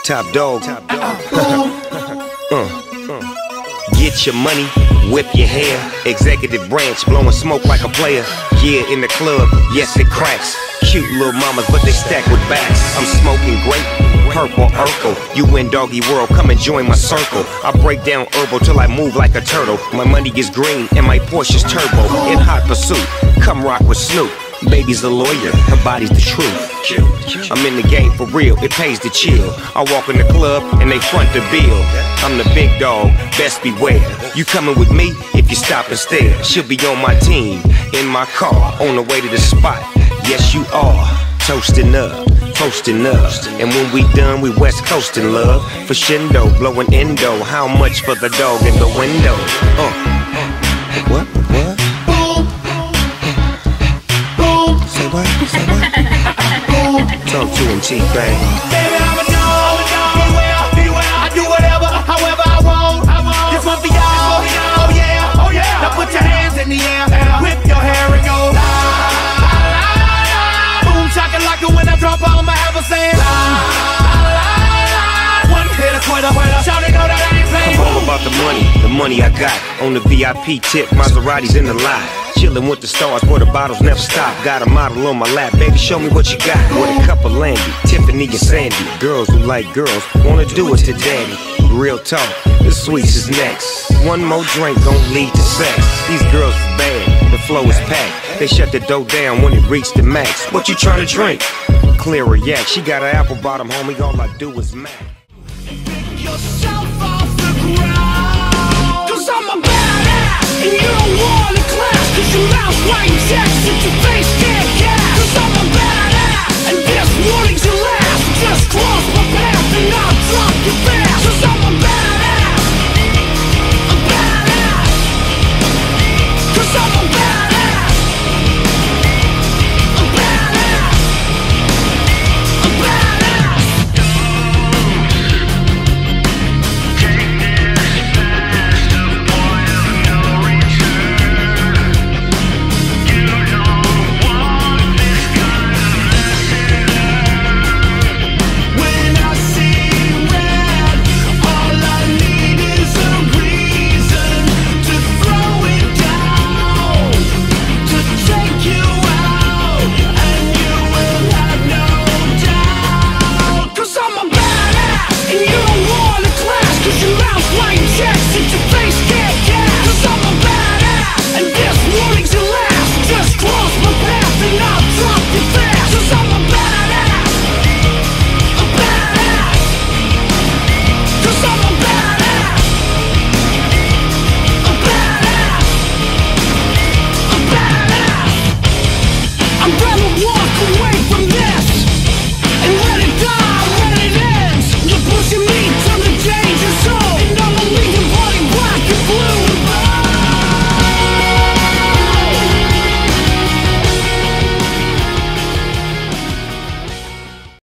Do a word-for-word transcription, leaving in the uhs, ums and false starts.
Top dog. Top dog. uh, uh. Get your money, whip your hair. Executive branch, blowing smoke like a player. Yeah, in the club, yes it cracks. Cute little mamas, but they stack with backs. I'm smoking great, purple Urkel. You in doggy world, come and join my circle. I break down herbal till I move like a turtle. My money is green and my Porsche's turbo. In hot pursuit, come rock with Snoop. Baby's a lawyer, her body's the truth. I'm in the game for real, it pays to chill. I walk in the club and they front the bill. I'm the big dog, best beware. You coming with me if you stop and stare. She'll be on my team, in my car, on the way to the spot. Yes you are, toasting up, toasting up. And when we done, we west coasting love. For shindo, blowing endo. How much for the dog in the window? Uh, what, what? Say what? Say what? Talk to him, T-Bang. Baby, I'm a dog, beware, beware. I do whatever, however I want. This one for y'all, oh yeah, oh yeah. Now put your hands in the air, whip your hair and go la, la, la, la. Boom, shakalaka when I drop, I'ma have a saying la, la, la. One hit a quitter, shout it, know that I ain't playing. I'm all about the money, the money I got. On the V I P tip, Maseratis in the lot. Chillin' with the stars where the bottles never stop. Got a model on my lap, baby, show me what you got. With a cup of Landy, Tiffany and Sandy. Girls who like girls, wanna do it to daddy. Real talk, the sweets is next. One more drink gon' lead to sex. These girls is bad, the flow is packed. They shut the door down when it reached the max. What you tryna drink? Clear a yak, she got an apple bottom, homie, all I do is mac. Yourself off the ground, cause I'm a badass and you don't wanna class, cause your mouth white text at your face.